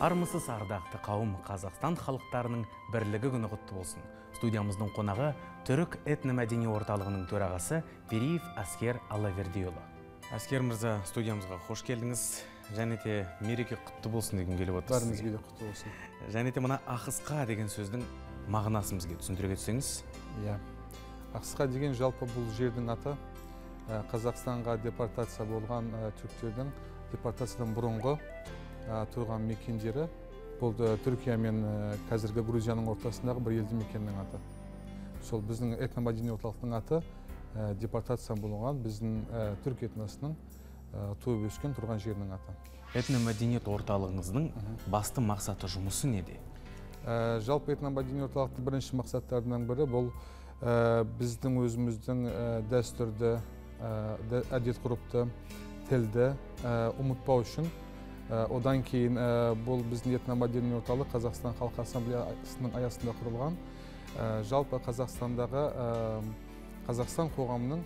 Армысыз ардақты қауым, Қазақстан халықтарының бірлігі күні құтты болсын. Студиямыздың қонағы Түрік этномәдени орталығының төрағасы Бериев Аскер Алавердиұлы. Аскер мырза, студиямызға қош келдіңіз. Және де мереке құтты болсын деген келіп отырсыз. Бәрімізге де құтты болсын. Және де мына ақысқа деген сөздің мағынасын бізге түсіндіре кетсеңіз. Иә. Ақысқа деген жалпы бұл жердің аты. Қазақстанға депортация болған түріктердің депортациядан бұрынғы тұрған мекендері. Бұл Түркия мен қазіргі Грузияның ортасындағы бір елді мекеннің аты. Сол біздің этномәдени орталықтың аты депортация болған біздің түрк этносының туып өскен тұрған жерінің аты. Этномәдениет орталығыңыздың басты мақсаты жұмысы неде? Жалпы этномәдени орталықтың бірінші мақсаттарының бірі бұл біздің өзіміздің дәстүрді, әдет-ғұрыпты, тілді ұмытпау үшін. Одан кейін бұл біздің этномәдени орталық Қазақстан Халқы Ассамблеясының аясында құрылған. Жалпы Қазақстандағы Қазақстан қоғамының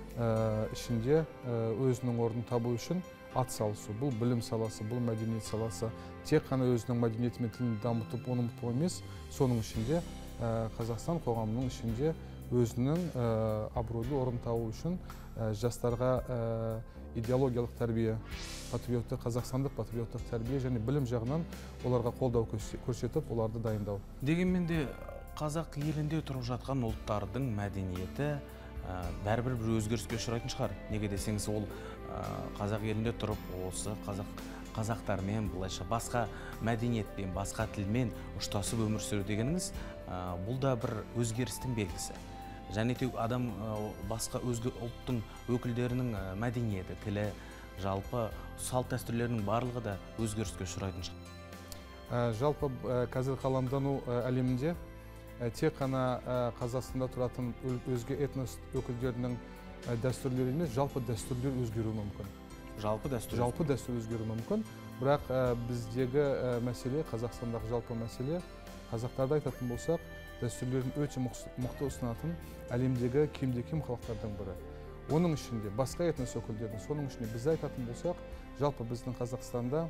ішінде өзінің орнын табу үшін ат салысу. Бұл білім саласы, бұл мәдениет саласы. Тек қана өзінің мәдениеті мен тілін дамытып, оны ұмытпау емес, соның ішінде Қазақстан қоғамының ішінде өзінің абыройлы орын табу үшін жастарға идеологиялық тәрбие, патриоттық, қазақстандық патриоттық тәрбие және білім жағынан оларға қолдау көрсетіп, оларды дайындау. Дегенмен де қазақ елінде тұрып жатқан ұлттардың мәдениеті бәрібір бір өзгеріске ұшырайтын шығар. Неге десеңіз, ол қазақ елінде тұрып, осы қазақтармен, былайша басқа мәдениетпен, басқа тілмен ұштасып өмір сүру дегеніңіз, бұл да бір өзгерістің белгісі. Және де адам басқа өзге ұлттың өкілдерінің мәдениеті, тілі, жалпы салт дәстүрлерінің барлығы да өзгеріске ұшырайтын шығар. Жалпы қазір ғаламдану әлемінде тек қана Қазақстанда тұратын өзге этнос өкілдерінің дәстүрлері емес, жалпы дәстүрлер өзгеруі мүмкін. Жалпы дәстүр өзгеруі мүмкін. Бірақ біздегі мәселе, Қазақстандағы жалпы мәселе, қазақтарды айтатын болсақ, дәстүрлерін өте мықты ұсынатын әлемдегі кемде-кем халықтардың бірі. Оның ішінде басқа этнос өкілдердің, соның ішінде біз айтатын болсақ, жалпы біздің Қазақстанда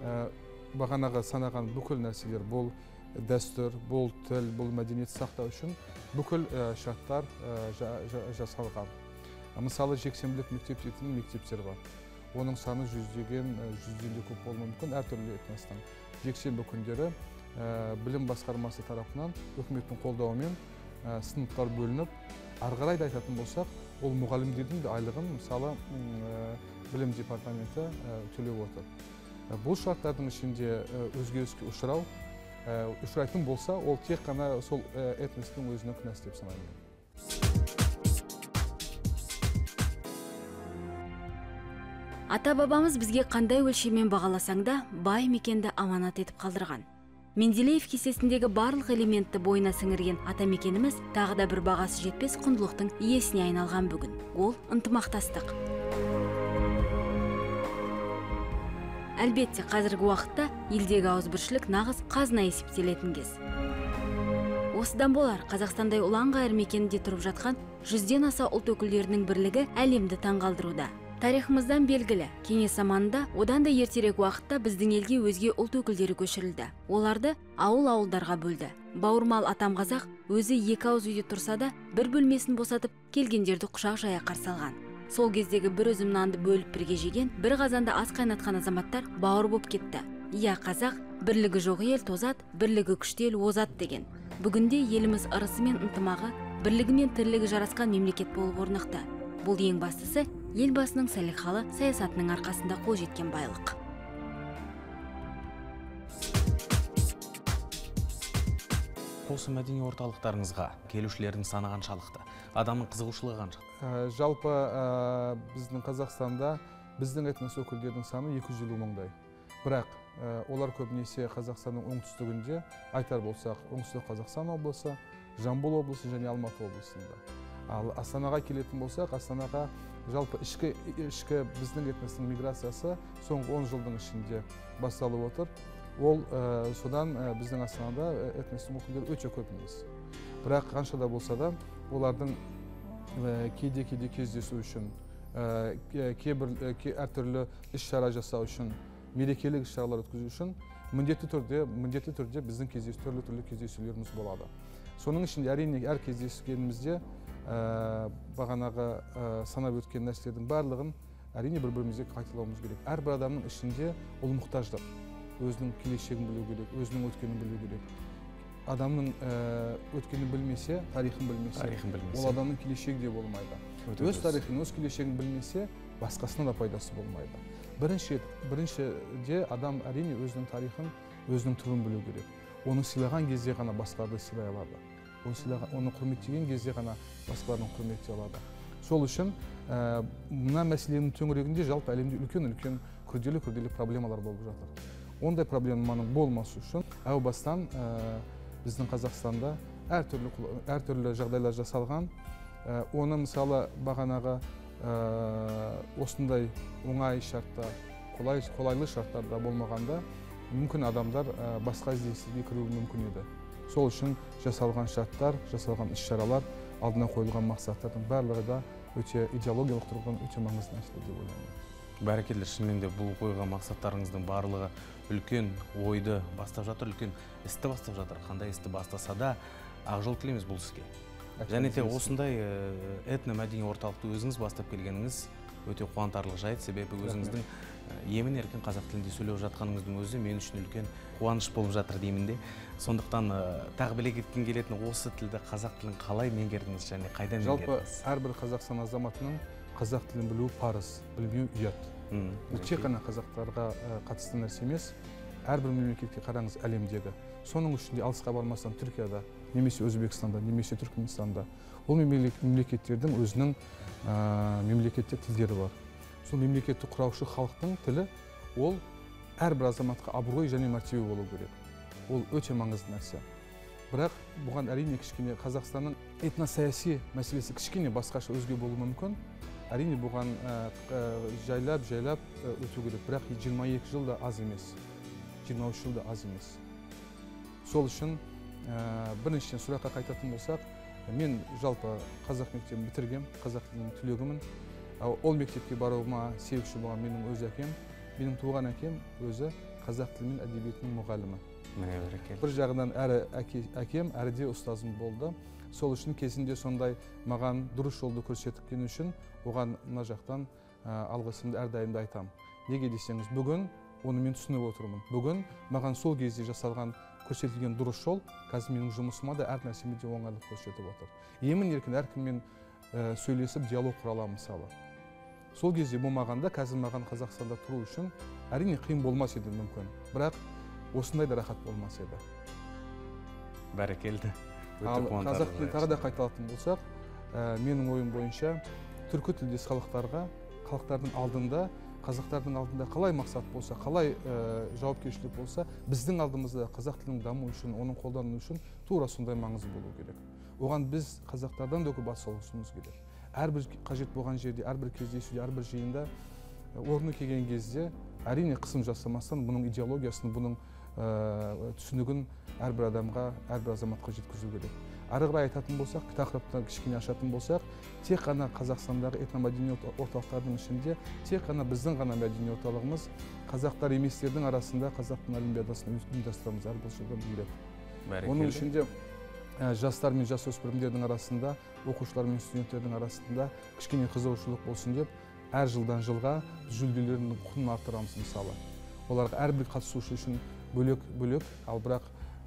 бағанағы санаған бүкіл нәрселер, бұл дәстүр, бұл тіл, бұл мәдениет сақтау үшін бүкіл шарттар жасалған. Мысалы, жексенбілік мектеп дейтін мектептер бар. Оның саны жүзден де көп болуы мүмкін, әртүрлі этностың. Жексенбі күндері білім басқармасы тарапынан үкіметтің қолдауымен сыныптар бөлініп, ары қарай айтатын болсақ, ол мұғалімдердің де айлығын, мысалы, білім департаменті төлеп отыр. Бұл шарттардың ішінде өзгеріске ұшырайтын болса, ол тек қана сол этностың өзінің кінәсі деп санаймын. Ата-бабамыз бізге қандай өлшеммен бағаласаң да, бай мекенді аманат етіп қалдырған. Менделеев кесесіндегі барлық элементті бойына сіңірген атамекеніміз тағы да бір бағасы жетпес құндылықтың иесіне айналған бүгін. Ол ынтымақтастық. Әлбетте, қазіргі уақытта елдегі ауызбіршілік нағыз қазына есептелетін кез. Осыдан болар, Қазақстандай ұлан-ғайыр мекенінде тұрып жатқан 100-ден аса ұлт өкілдерінің бірлігі әлемді таңғалдыруда. Тарихымыздан белгілі, кеңес заманында одан да ертерек уақытта біздің елге өзге ұлт өкілдері көшірілді. Оларды ауыл-ауылдарға бөлді. Бауырмал атам қазақ өзі екі ауыз үйде тұрса да, бір бөлмесін босатып, келгендерді құшақ жая қарсы алған. Сол кездегі бір үзім нанды бөліп бірге жеген, бір қазанда ас қайнатқан азаматтар бауыр боп кетті. Иә, қазақ, бірлігі жоқ ел тозат, бірлігі күшті ел озат деген. Бүгінде еліміз ырысы мен ынтымағы, бірлігі мен тірлігі жарасқан мемлекет болып орнықты. Бұл ең бастысы, елбасының салиқалы саясатының арқасында қол жеткен байлық. Осы мәдени орталықтарыңызға келушілердің саны қаншалықты? Адамның қызығушылығы қаншалықты? Жалпы біздің Қазақстанда біздің этнос өкілдерінің саны 250 мыңдай. Бірақ олар көбінесе Қазақстанның оңтүстігінде, айтар болсақ, оңтүстік Қазақстан облысы, Жамбыл облысы және Алматы облысында. Ал Астанаға келетін болсақ, Астанаға жалпы ішкі біздің этностың миграциясы соңғы 10 жылдың ішінде басталып отыр. Ол содан біздің Астанада этностың өкілдері өте көп емес. Бірақ қанша да болса да, олардың кейде кездесу үшін, әртүрлі іс-шара жасау үшін, мерекелік іс-шаралар өткізу үшін міндетті түрде біздің түрлі кездесулеріміз болады. Соның ішінде әрине әр кездескенімізде бағанағы санап өткен нәрселердің барлығын әрине бір-бірімізге қайталауымыз керек. Әрбір адамның ішінде ол мұқтаждық. Өзінің келешегін білу керек, өзінің өткенін білу керек. Адамның өткенін білмесе, тарихын білмесе, ол адамның келешегі де болмайды. Өз тарихын, өз келешегін білмесе, басқасына да пайдасы болмайды. Біріншіде адам әрине өзінің тарихын, өзінің түрін білу керек. Оны сыйлаған кезде ғана басқаларды сыйлай алады. Оны құрметтеген кезде ғана басқалардың құрметтей алады. Сол үшін мына мәселенің төңірегінде жалпы әлемде үлкен күрделі проблемалар болып жатыр. Ондай проблеманың болмасы үшін әу бастан біздің Қазақстанда әртүрлі жағдайлар жасалған. Оны мысалы бағанағы осындай оңай шартта, қолайлы шарттарда болмағанда мүмкін адамдар басқа ізденіске кіруі мүмкін еді. Сол үшін жасалған шарттар, жасалған іс-шаралар, алдына қойылған мақсаттардың барлығы да өте идеологиялық тұрғыдан өте маңызды нәрсе деп ойлаймын. Бәрекелді, шынымен де бұл қойған мақсаттарыңыздың барлығы үлкен ойды бастап жатыр, үлкен істі бастап жатыр. Қандай істі бастаса да ақ жол тілейміз бұл іске. Және де осындай этномәдени орталықты өзіңіз бастап келгеніңіз өте қуантарлық жайт, себебі өзіңіздің емін-еркін қазақ тілінде сөйлеп жатқаныңыздың өзі мен үшін үлкен қуаныш болып жатыр деймін де. Сондықтан тағы біле кеткім келетін осы тілді, қазақ тілін қалай меңгердіңіз және қайдан меңгердіңіз? Жалпы әрбір Қазақстан азаматының қазақ тілін білуі парыз, білмеу ұят. Бұл тек қана қазақтарға қатысты нәрсе емес, әрбір мемлекетке қараңыз әлемдегі. Соның ішінде алысқа бармастан Түркияда, немесе Өзбекстанда, немесе Түркменстанда ол мемлекеттердің өзінің мемлекеттік тілдері бар. Сол мемлекетті құраушы халықтың тілі ол әрбір азаматқа абырой және мәртебе болу керек. Ол өте маңызды нәрсе. Бірақ бұған әрине кішкене Қазақстанның этносаяси мәселесі кішкене басқаша өзге болуы мүмкін. Әрине бұған жайлап өту керек. Бірақ 22 жыл да аз емес, 23 жыл да аз емес. Сол үшін біріншіден сұраққа қайтатын болсақ, мен жалпы қазақ мектебін бітіргем, қазақ тілінің түлегімін. Ол мектепке баруыма себепші болған менің өз әкем, менің туған әкем өзі қазақ тілі мен әдебиетінің мұғалімі. Бір жағынан әрі әкем, әрі де ұстазым болды. Сол үшін кезінде сондай маған дұрыс жолды көрсеткен үшін оған мына жақтан алғысымды әрдайым айтам. Неге десеңіз, бүгін оны мен түсініп отырмын. Бүгін маған сол кезде жасалған көрсетілген дұрыс жол қазір менің жұмысыма да әр нәрсеме де оңайлық көрсетіп отыр. Емін-еркін әркіммен сөйлесіп диалог құра аламын мысалы. Сол кезде болмағанда қазір маған Қазақстанда тұру үшін әрине қиын болмас еді мүмкін, бірақ осындай да рахат болмас еді. Бәрекелді. Қазақ тілін тағы да қайталатын болсақ, менің ойым бойынша түркі тілдес халықтардың алдында, қазақтардың алдында қалай мақсат болса, қалай жауапкершілік болса, біздің алдымызда қазақ тілінің дамуы үшін, оның қолдану үшін тура сондай маңызы болу керек. Оған біз қазақтардан да көп атсалысуымыз керек. Әрбір қажет болған жерде, әрбір кездесуде, әрбір жиында орны келген кезде әрине қысым жасамастан бұның идеологиясын, бұның түсінігін әрбір адамға, әрбір азаматқа жеткізу керек. Ары қарай айтатын болсақ, тақырыпты кішкене ашатын болсақ, тек қана Қазақстандағы этномәдени орталықтардың ішінде, тек қана біздің ғана мәдени орталығымыз қазақтар еместердің арасында қазақтың олимпиадасын ұйымдастырамыз әрбір жылда бөлек. Оның ішінде жастар мен жасөспірімдердің арасында, оқушылар мен студенттердің арасында кішкене қызығушылық болсын деп, әр жылдан жылға жүлделерінің құнын арттырамыз мысалы. Оларға әрбір қатысушы үшін бөлек, ал бірақ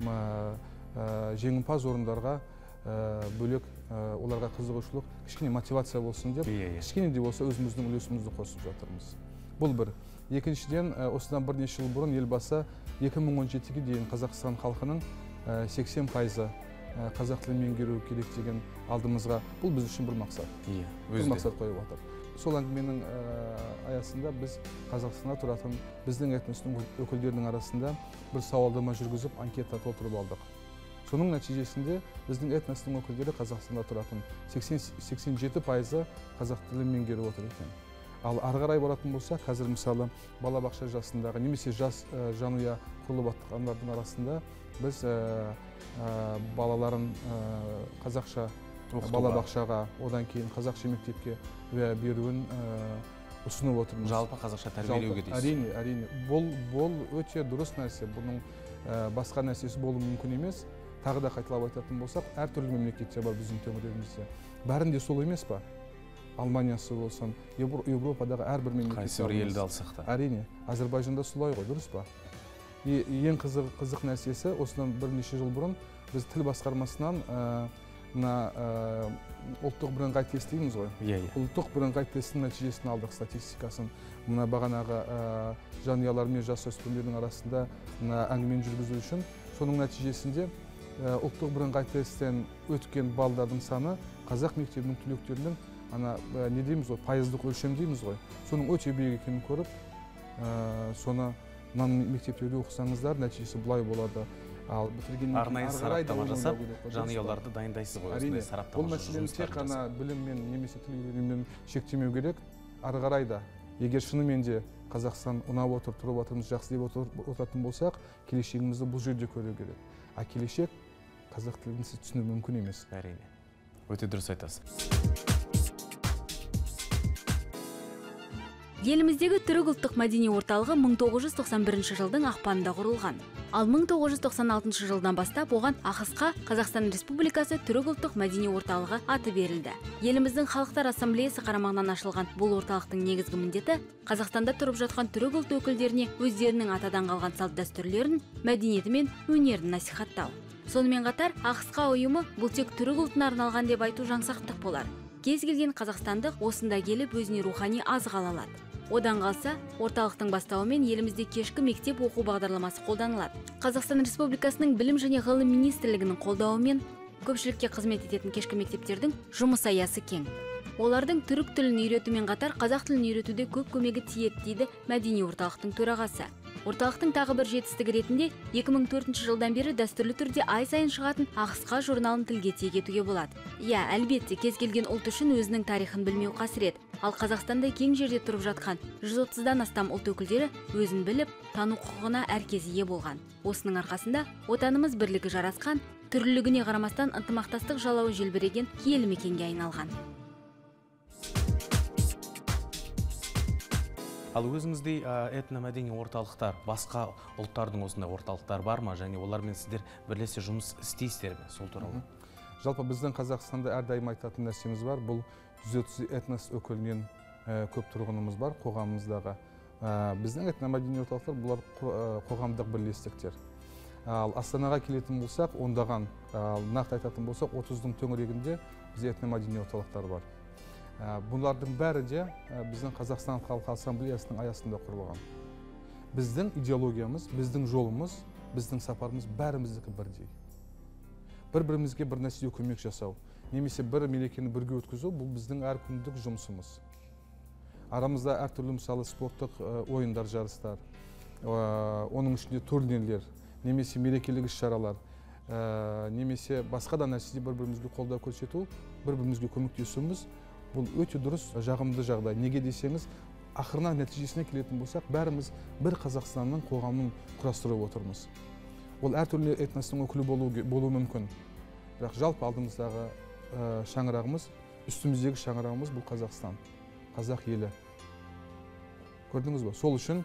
жеңімпаз орындарға бөлек оларға қызығушылық, кішкене мотивация болсын деп, кішкене де болса өзіміздің үлесімізді қосып жатырмыз. Бұл бір. Екіншіден, осыдан бірнеше жыл бұрын елбасы 2017-ге дейін Қазақстан халқының 80% қазақ тілін меңгеру керек деген алдымызға, бұл біз үшін бір мақсат. Бір мақсат қойып отыр. Сол әңгіменің аясында біз Қазақстанда тұратын біздің этностың өкілдерінің арасында бір сауалнама жүргізіп анкета толтырып алдық. Соның нәтижесінде біздің этностың өкілдері Қазақстанда тұратын 87% қазақ тілін меңгеріп отыр екен. Ал ары қарай баратын болса, қазір мысалы балабақша жасындағы немесе жас жанұя құрылып жатқандардың арасында біз балаларын қазақша балабақшаға, одан кейін қазақша мектепке беруін ұсынып отырмыз. Жалпы қазақша тәрбиелеуге дейсіз. Әрине. Бұл өте дұрыс нәрсе. Бұның басқа нәрсесі болуы мүмкін емес. Тағы да қайталап айтатын болсақ, әртүрлі мемлекеттер бар біздің төңірегімізде. Бәрінде сол емес па? Алманиясы болсын, Европадағы әрбір мемлекет. Қайсы бір елді алсақ та. Әрине, Әзербайжанда солай ғой, дұрыс па? Ең қызық нәрсесі, осыдан бірнеше жыл бұрын біз тіл басқармасынан ұлттық бірыңғай тест дейміз ғой. Ұлттық бірыңғай тесттің нәтижесін алдық, статистикасын. Мына бағанағы жанұялар мен жасөспірімдердің арасында әңгімені жүргізу үшін. Соның нәтижесінде ұлттық бірыңғай тесттен өткен балдардың саны қазақ мектебінің түлектерінің не дейміз ғой, пайыздық өлшем дейміз ғой. Соның өте биік екенін көріп, соны мектептерде оқысаңыздар, нәтижесі бұлай болады. Арнайы сараптама жасап, жанұяларды дайындайсыз ғой, осындай сараптама жұмыстарын жасап. Бұл мәселені тек қана біліммен немесе тіл үйренумен шектемеу керек. Ары қарай да, егер шынымен де Қазақстан ұнап отыр, тұрып отырмыз, жақсы деп отыратын болсақ, келешегімізді бұл жерде көру керек. А келешек қазақ тілін сіз түсіну мүмкін емес. Әрине. Өте дұрыс айтасыз. Еліміздегі түрік ұлттық мәдени орталығы 1991 жылдың ақпанында құрылған. Ал 1996 жылдан бастап оған АХС-қа Қазақстан Республикасы түрік ұлттық мәдени орталығы аты берілді. Еліміздің халықтар ассамблеясы қарамағынан ашылған бұл орталықтың негізгі міндеті Қазақстанда тұрып жатқан түрік ұлт өкілдеріне өздерінің атадан қалған салт дәстүрлерін, мәдениеті мен өнерін насихаттау. Сонымен қатар АХС-қа ұйымы бұл тек түрік ұлтына арналған деп айту жаңсақтық болар. Кез келген қазақстандық осында келіп өзіне рухани азық ала алады. Одан қалса, орталықтың бастауымен елімізде кешкі мектеп оқу бағдарламасы қолданылады. Қазақстан Республикасының білім және ғылым министрлігінің қолдауымен көпшілікке қызмет ететін кешкі мектептердің жұмыс аясы кең. Олардың түрік тілін үйретумен қатар қазақ тілін үйретуде көп көмегі тиеді дейді мәдени орталықтың төрағасы. Орталықтың тағы бір жетістігі ретінде 2004 жылдан бері дәстүрлі түрде ай сайын шығатын АХС-қа журналын тілге тиек етуге болады. Иә, әлбетте, кез келген ұлт үшін өзінің тарихын білмеу қасірет. Ал Қазақстанда кең жерде тұрып жатқан 130-дан астам ұлт өкілдері өзін біліп, тану құқығына әркез ие болған. Осының арқасында отанымыз бірлігі жарасқан, түрлілігіне қарамастан ынтымақтастық жалауы желбіреген киелі мекенге айналған. Ал өзіңіздей этномәдени орталықтар, басқа ұлттардың осындай орталықтар бар ма, және олармен сіздер бірлесе жұмыс істейсіздер ме, сол туралы? Жалпы біздің Қазақстанда әрдайым айтатын нәрсеміз бар. Бұл 130 этнос өкілінен көп тұрғынымыз бар қоғамымыздағы. Біздің этномәдени орталықтар бұлар қоғамдық бірлестіктер. Ал Астанаға келетін болсақ, ондаған, нақты айтатын болсақ, 30-дің төңірегінде бізде этномәдени орталықтар бар. Бұлардың бәрі де біздің Қазақстан халқы ассамблеясының аясында құрылған. Біздің идеологиямыз, біздің жолымыз, біздің сапарымыз бәріміздікі бірдей. Бір-бірімізге бір нәрсеге көмек жасау, немесе бір мерекені бірге өткізу, бұл біздің әр күндік жұмысымыз. Арамызда әртүрлі мысалы спорттық ойындар, жарыстар, оның ішінде турнирлер, немесе мерекелік іс-шаралар, немесе басқа да нәрседе бір-бірімізге қолдау көрсету, бір-бірімізге көмектесуіміз, бұл өте дұрыс, жағымды жағдай. Неге десеңіз, ақырына нәтижесіне келетін болсақ, бәріміз бір Қазақстанның қоғамын құрастырып отырмыз. Ол әртүрлі этностың өкілі болуы мүмкін. Бірақ жалпы алдымыздағы шаңырағымыз, үстіміздегі шаңырағымыз бұл Қазақстан, қазақ елі. Көрдіңіз бе? Сол үшін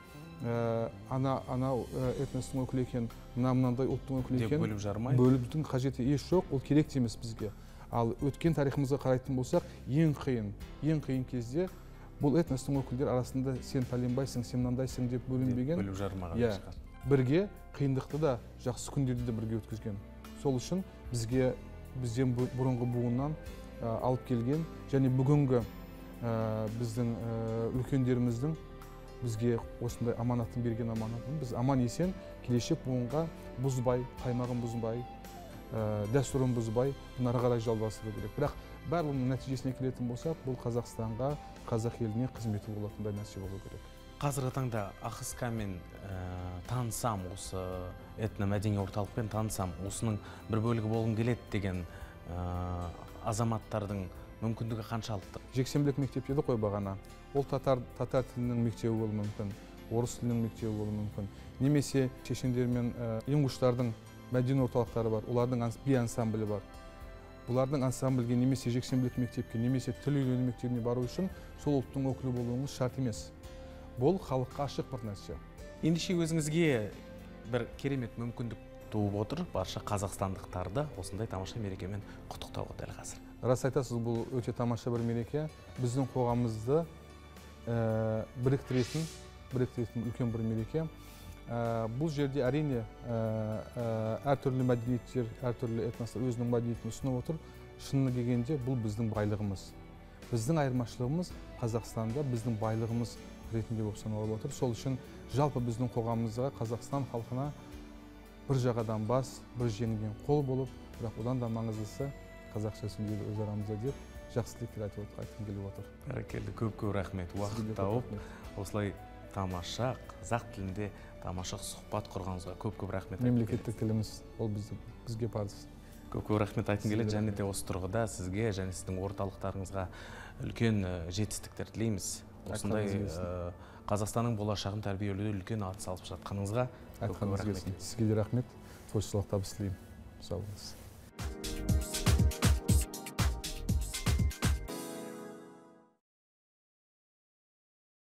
анау этностың өкілі екен, мынандай ұлттың өкілі екен, бөлудің қажеті еш жоқ, ол керек емес бізге. Ал өткен тарихымызға қарайтын болсақ, ең қиын кезде бұл этностың өкілдері арасында сен пәленбайсың, сен мынандайсың деп бөлінбеген. Бөліп жармаған шығар. Бірге қиындықты да, жақсы күндерді де бірге өткізген. Сол үшін бізден бұрынғы буыннан алып келген және бүгінгі біздің үлкендеріміздің бізге осындай аманатын берген аманатын біз аман есен келешек буынға бұзбай, қаймағын бұзбай, дәстүрін бұзбай, ары қарай жалғастыру керек. Бірақ барлығының нәтижесіне келетін болсақ, бұл Қазақстанға, қазақ еліне қызметі болатындай нәрсе болу керек. Қазіргі таңда АХС-мен танысам, осы этномәдени орталықпен танысам, осының бір бөлігі болғым келеді деген азаматтардың мүмкіндігі қаншалықты? Жексенбілік мектеп еді ғой бағана. Ол татар тілінің мектебі болуы мүмкін, орыс тілінің мектебі болуы мүмкін. Немесе шешендер мен ингуштардың мәдени орталықтары бар, олардың би ансамблі бар. бұлардың ансамбльге немесе жексенбілік мектепке немесе тіл үйрену мектебіне бару үшін сол ұлттың өкілі болуыңыз шарт емес. Бұл халыққа ашық бір нәрсе. Ендеше өзіңізге бір керемет мүмкіндік туып отыр, барша қазақстандықтарды осындай тамаша мерекемен құттықтауға дәл қазір. Рас айтасыз, бұл өте тамаша бір мереке. Біздің қоғамымызды біріктіретін үлкен бір мереке. Бұл жерде әрине әртүрлі мәдениеттер, әртүрлі этностар өзінің мәдениетін ұсынып отыр. Шынына келгенде бұл біздің байлығымыз. Біздің айырмашылығымыз Қазақстанда біздің байлығымыз ретінде болып саналып отыр. Сол үшін жалпы біздің қоғамымызға, Қазақстан халқына бір жағадан бас, бір жеңден қол болып, бірақ одан да маңыздысы қазақша сөйлеуді өз арамызда деп жақсы тілектер айтқым келіп отыр. Бәрекелді, көп рахмет. Уақыт тауып, осылай тамаша қазақ тілінде тамаша сұхбат құрғаныңызға көп рахмет. Мемлекеттік тіліміз ол бізге парыз. Көп рахмет айтқым келеді, және де осы тұрғыда сізге және сіздің орталықтарыңызға үлкен жетістіктер тілейміз. Осындай Қазақстанның болашағын тәрбиелеуде үлкен ат салып жатқаныңызға көп рахмет. Сізге де рахмет. Творчестволық табыс тілеймін. Сау болыңыз.